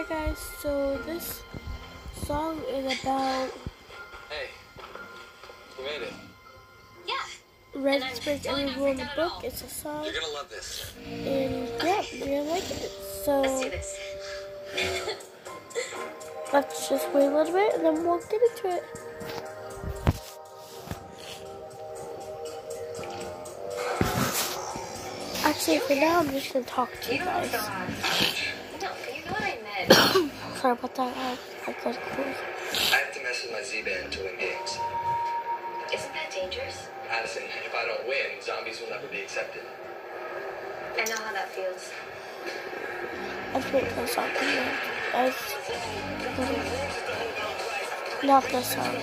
guys, so this song is about Hey, you made it. Yeah. Red Spirits Every Rule in the Book. It's a song. You're gonna love this. And yeah, you're gonna like it. Let's So do this. let's just wait a little bit and then we'll get into it. Actually, for now, I'm just gonna talk to you guys. No, you know what I meant. Sorry about that. I got cool. I have to mess with my Z-Band to win games. Isn't that dangerous? Madison, if I don't win, zombies will never be accepted. I know how that feels. Let's wait for the song to end. Not this song.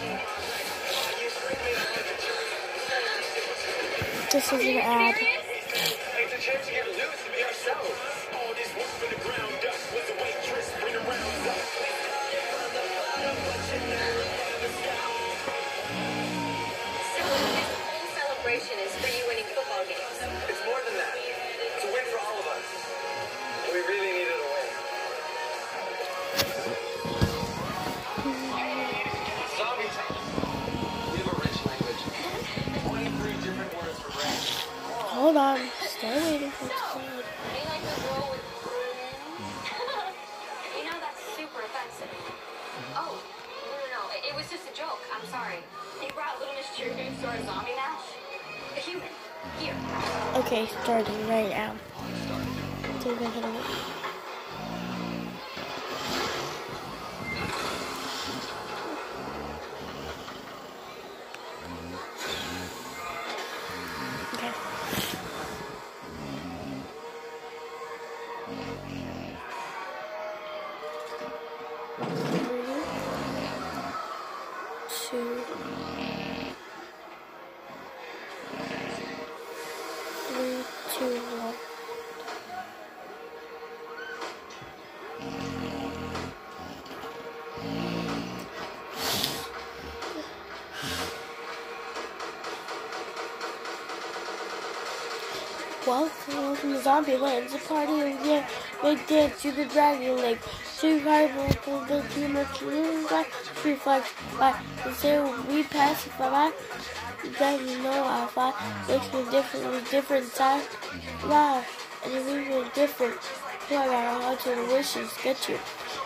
This is an ad. It's a chance to get loose and be ourselves. All this work from the ground up with the waitress bring around up. So this whole celebration is for you winning football games. It's more than that. It's a win for all of us. We really needed a win. Zombie time. We have a rich language. 23 different words for ranch. Hold on. Stay waiting for it to end. Are you like the girl with You know that's super offensive. Oh, no. It was just a joke. I'm sorry. You brought Little Miss Cheerleader to our zombie match? A human. Here. Okay, starting right now. So we're gonna wait. Okay. 3, 2, 1. Welcome to Zombie Land. It's a party of the big dance to the Dragon Lake. Survival for the team of free flags by the sail we pass if I like. Then you know I fly. Makes me different with different size. Wow, and it makes me different. So I got a bunch of wishes. Get you.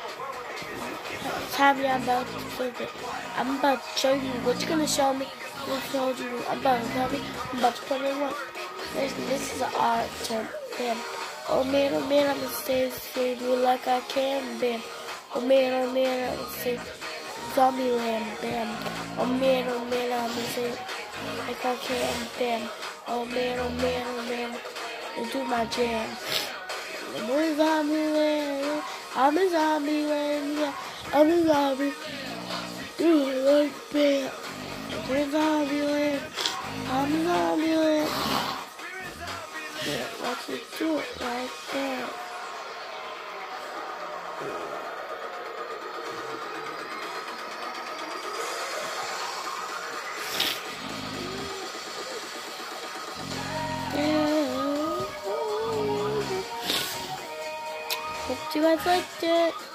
Time I'm about to flip it. I'm about to show you what you're gonna show me. I'm about to tell me. I'm about to put it in one. This is an art term, Bam. Oh man, I'm gonna say you like I can, Bam. Oh man, I'm gonna say Zombie Land, Bam. Oh man, I'm gonna say like I can, Bam. Oh man, let's do my jam. We're Zombie Land, I'm a Zombie Land, yeah, I'm a zombie. Do it like Bam. We're Zombie Land, I'm a Zombie Land. Yeah, let's just do it right there. Yeah. Hope you guys liked it.